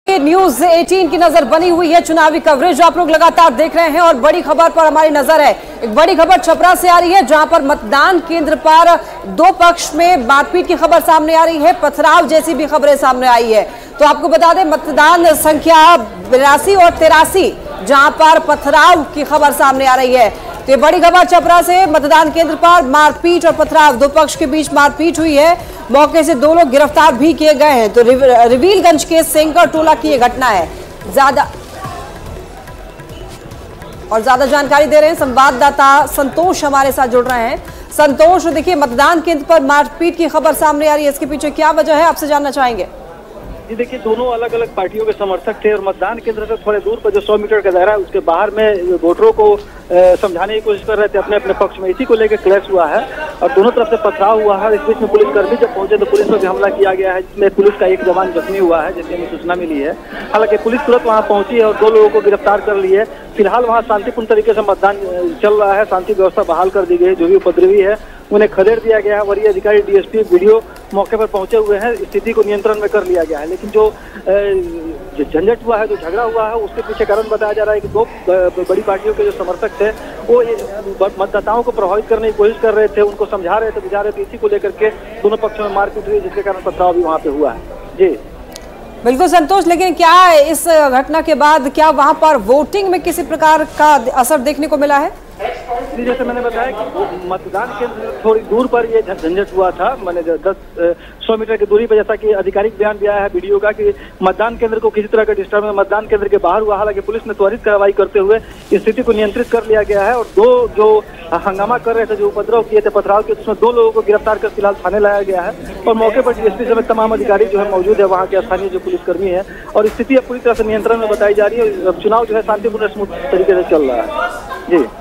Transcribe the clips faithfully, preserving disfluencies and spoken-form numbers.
News अठारह की नजर बनी हुई है। चुनावी कवरेज आप लोग लगातार देख रहे हैं और बड़ी खबर पर हमारी नजर है। एक बड़ी खबर छपरा से आ रही है, जहां पर मतदान केंद्र पर दो पक्ष में मारपीट की खबर सामने आ रही है, पथराव जैसी भी खबरें सामने आई है। तो आपको बता दें, मतदान संख्या बिरासी और तिरासी जहां पर पथराव की खबर सामने आ रही है। तो ये बड़ी खबर छपरा से, मतदान केंद्र पर मारपीट और पथराव, दो पक्ष के बीच मारपीट हुई है। मौके से दो लोग गिरफ्तार भी किए गए हैं। तो रिवीलगंज के सेंकर टोला की ये घटना है। ज्यादा और ज्यादा जानकारी दे रहे हैं संवाददाता संतोष हमारे साथ जुड़ रहे हैं। संतोष, देखिए मतदान केंद्र पर मारपीट की खबर सामने आ रही है, इसके पीछे क्या वजह है, आपसे जानना चाहेंगे। जी देखिए, दोनों अलग अलग पार्टियों के समर्थक थे और मतदान केंद्र से थोड़े दूर पर जो सौ मीटर का दायरा है उसके बाहर में वोटरों को समझाने की कोशिश कर रहे थे अपने अपने पक्ष में। इसी को लेकर क्लैश हुआ है और दोनों तरफ से पथराव हुआ है। इस बीच में पुलिसकर्मी जब पहुंचे तो पुलिस पर भी हमला किया गया है, जिसमें पुलिस का एक जवान जख्मी हुआ है, जैसे हमें सूचना मिली है। हालांकि पुलिस तुरंत वहां पहुंची है और दो लोगों को गिरफ्तार कर ली है। फिलहाल वहां शांतिपूर्ण तरीके से मतदान चल रहा है, शांति व्यवस्था बहाल कर दी गई है। जो भी उपद्रवी है उन्हें खदेड़ दिया गया है। वरीय अधिकारी डीएसपी वीडियो मौके पर पहुंचे हुए हैं, स्थिति को नियंत्रण में कर लिया गया है। लेकिन जो झंझट हुआ है, जो झगड़ा हुआ है, उसके पीछे कारण बताया जा रहा है कि दो बड़ी पार्टियों के जो समर्थक थे वो मतदाताओं को प्रभावित करने की कोशिश कर रहे थे, उनको समझा रहे थे, बुझा रहे थे। इसी को लेकर के दोनों पक्षों में मारपीट हुई, जिसके कारण पथराव भी वहाँ पे हुआ है। जी बिल्कुल संतोष, लेकिन क्या इस घटना के बाद क्या वहां पर वोटिंग में किसी प्रकार का असर देखने को मिला है? जी, जैसे मैंने बताया कि मतदान केंद्र थोड़ी दूर पर ये झंझट हुआ था। मैंने दस सौ मीटर की दूरी पर, जैसा कि आधिकारिक बयान भी आया है वीडियो का, कि मतदान केंद्र को किसी तरह का डिस्टर्ब मतदान केंद्र के बाहर हुआ। हालांकि पुलिस ने त्वरित कार्रवाई करते हुए स्थिति को नियंत्रित कर लिया गया है और दो जो हंगामा कर रहे थे, जो उपद्रव किए थे, पथराव किए, उसमें दो लोगों को गिरफ्तार कर फिलहाल थाने लाया गया है और मौके पर डीएसपी समेत तमाम अधिकारी जो है मौजूद है, वहाँ के स्थानीय जो पुलिसकर्मी है, और स्थिति अब पूरी तरह से नियंत्रण में बताई जा रही है। चुनाव जो है शांतिपूर्ण स्मूथ तरीके से चल रहा है। जी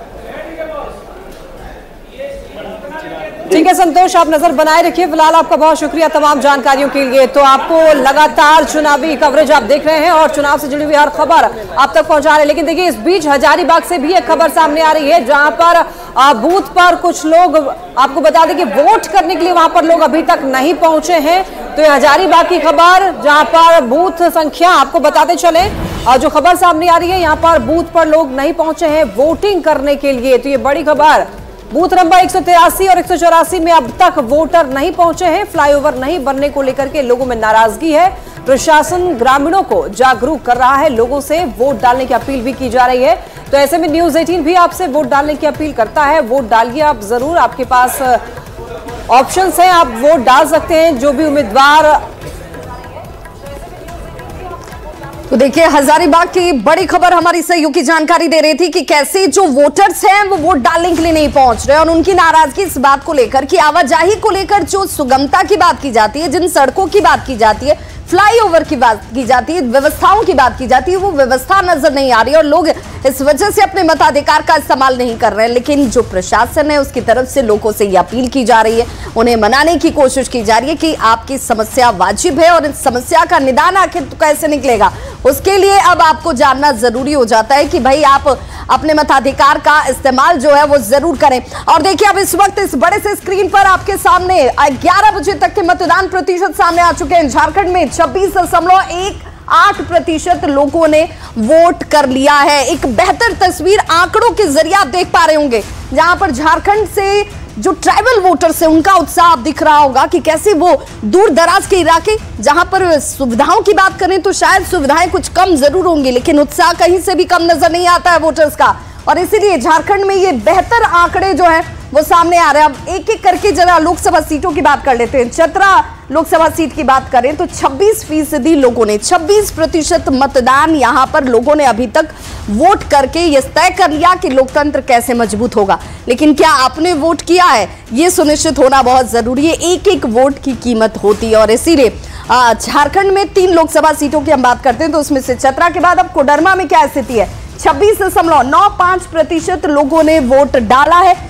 ठीक है संतोष, आप नजर बनाए रखिए। फिलहाल आपका बहुत शुक्रिया तमाम जानकारियों के लिए। तो आपको लगातार चुनावी कवरेज आप देख रहे हैं और चुनाव से जुड़ी हुई हर खबर आप तक पहुंचा रहे हैं। लेकिन देखिए, इस बीच हजारीबाग से भी एक खबर सामने आ रही है, जहां पर बूथ पर कुछ लोग, आपको बता दें कि वोट करने के लिए वहां पर लोग अभी तक नहीं पहुंचे हैं। तो ये हजारीबाग की खबर, जहां पर बूथ संख्या, आपको बताते चले, जो खबर सामने आ रही है, यहाँ पर बूथ पर लोग नहीं पहुंचे हैं वोटिंग करने के लिए। तो ये बड़ी खबर, बूथ नंबर एक सौ तिरासी और एक सौ चौरासी में अब तक वोटर नहीं पहुंचे हैं। फ्लाईओवर नहीं बनने को लेकर के लोगों में नाराजगी है। प्रशासन ग्रामीणों को जागरूक कर रहा है, लोगों से वोट डालने की अपील भी की जा रही है। तो ऐसे में न्यूज अठारह भी आपसे वोट डालने की अपील करता है। वोट डालिए आप जरूर, आपके पास ऑप्शंस हैं, आप वोट डाल सकते हैं। जो भी उम्मीदवार, तो देखिए, हजारीबाग की बड़ी खबर हमारी सहयोगी जानकारी दे रही थी कि कैसे जो वोटर्स हैं वो वोट डालने के लिए नहीं पहुंच रहे और उनकी नाराजगी इस बात को लेकर कि आवाजाही को लेकर जो सुगमता की बात की जाती है, जिन सड़कों की बात की जाती है, फ्लाईओवर की बात की जाती है, व्यवस्थाओं की बात की जाती है, वो व्यवस्था नजर नहीं आ रही और लोग इस वजह से अपने मताधिकार का इस्तेमाल नहीं कर रहे हैं। लेकिन जो प्रशासन है उसकी तरफ से लोगों से ये अपील की जा रही है, उन्हें मनाने की कोशिश की जा रही है कि आपकी समस्या वाजिब है और इस समस्या का निदान आखिर तो कैसे निकलेगा, उसके लिए अब आपको जानना जरूरी हो जाता है कि भाई आप अपने मताधिकार का इस्तेमाल जो है वो जरूर करें। और देखिए, अब इस वक्त इस बड़े से स्क्रीन पर आपके सामने ग्यारह बजे तक के मतदान प्रतिशत सामने आ चुके हैं। झारखंड में छब्बीस दशमलव एक आठ प्रतिशत लोगों ने वोट कर लिया है। एक बेहतर तस्वीर आंकड़ों के जरिए आप देख पा रहे होंगे, जहां पर झारखंड से जो ट्राइबल वोटर्स है उनका उत्साह आप दिख रहा होगा कि कैसे वो दूर दराज के इलाके, जहां पर सुविधाओं की बात करें तो शायद सुविधाएं कुछ कम जरूर होंगी, लेकिन उत्साह कहीं से भी कम नजर नहीं आता है वोटर्स का। और इसीलिए झारखंड में ये बेहतर आंकड़े जो है वो सामने आ रहे हैं। अब एक एक करके जरा लोकसभा सीटों की बात कर लेते हैं। चतरा लोकसभा सीट की बात करें तो छब्बीस फीसदी लोगों ने, छब्बीस प्रतिशत मतदान यहां पर लोगों ने अभी तक वोट करके ये तय कर लिया कि लोकतंत्र कैसे मजबूत होगा। लेकिन क्या आपने वोट किया है, ये सुनिश्चित होना बहुत जरूरी है। एक एक वोट की कीमत होती है और इसीलिए झारखंड में तीन लोकसभा सीटों की हम बात करते हैं तो उसमें से चतरा के बाद अब कोडरमा में क्या स्थिति है, छब्बीस दशमलव नौ पांच प्रतिशत लोगों ने वोट डाला है।